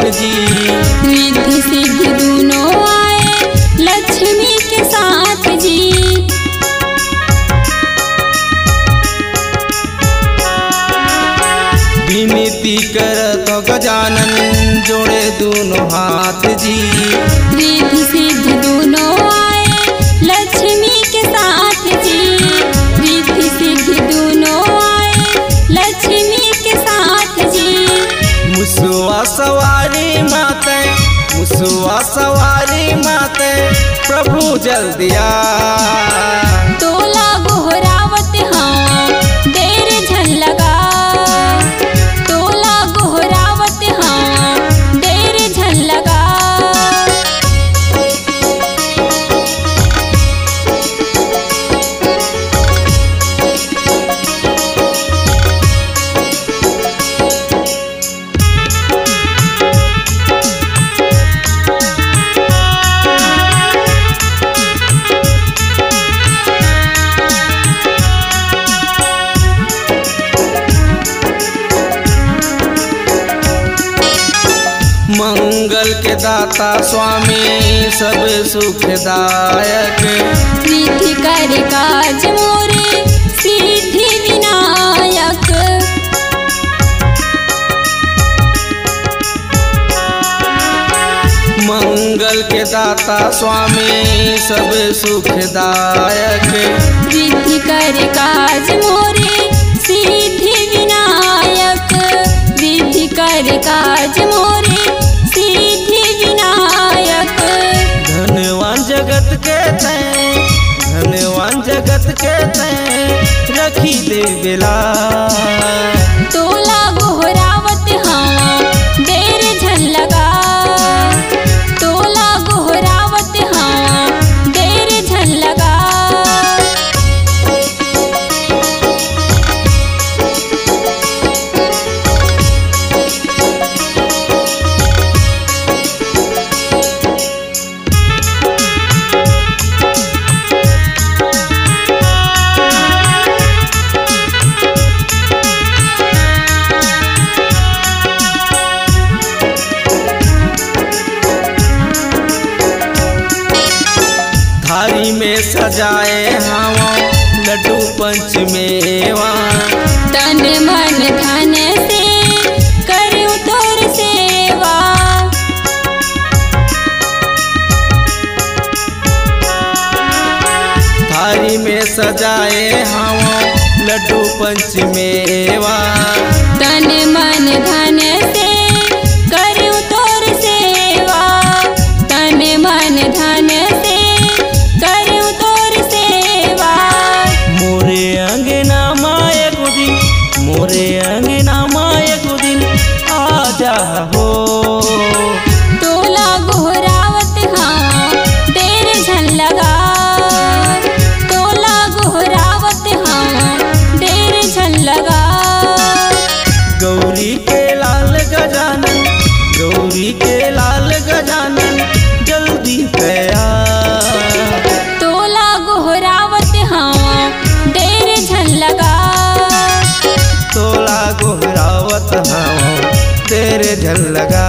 जी। रिद्धि सिद्धि दोनों आए लक्ष्मी के साथ जी। विनती करत गजानन जोड़े दोनों हाथ जी। रिद्धि सिद्धि दोनों आए लक्ष्मी के साथ जी। रिद्धि सिद्धि दोनों आए लक्ष्मी के साथ जी। मुसवा सवारी माते, मुसवा सवारी माते प्रभु जल्दी आ। तोला गोहरावत हाँ देर झन लगा। तोला गोहरावत हाँ देर झन लगा। मंगल के दाता स्वामी सब सुखदायक। रिद्धि कर काज मोरे सिद्धि विनायक। मंगल के दाता स्वामी सब सुखदायक। रिद्धि कर काज मोरे सिद्धि विनायक। रिद्धि कर काज मोरे सिद्धि विनायक। धनवान जगत के तैं, धनवान जगत के तैं रखी दे बेला। तोला गोहरावत हाँ देर झन लगा। तोला गोहरावत हाँ देर झन लगा। थाली में सजाए हवा लड्डू पंचमेवा। तन मन धन से करूँ तोर सेवा। थाली में सजाए हवा लड्डू पंचमेवा। तन मन धन से करूँ तोर सेवा। तन मन धन से करूँ तोर सेवा। मोरे अंगना माए दिन, मोरे अंगना माए दिन आजा हो। तोला गोहरावत हाँ देर झन लगा। तोला गोहरावत हाँ देर झन लगा। गौरी के लाल गजानन, गौरी के लाल गजानन जल्दी गया। तोला गोहरावत हाँ देर झन लगा। तोला गोहरावत हाँ तेरे झल लगा।